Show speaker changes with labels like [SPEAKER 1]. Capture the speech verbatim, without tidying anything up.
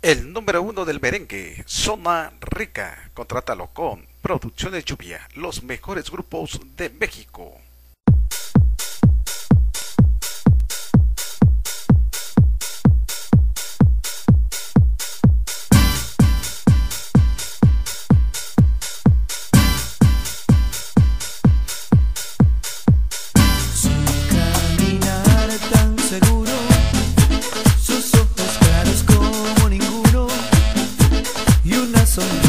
[SPEAKER 1] El número uno del merengue, Zona Rica. Contrátalo con Producciones Lluvia, los mejores grupos de México.
[SPEAKER 2] Su caminar tan seguro, sus ojos claros como ninguno y una sonrisa